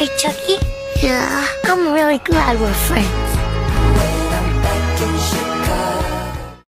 Hey, Chucky, Yeah, I'm really glad we're friends.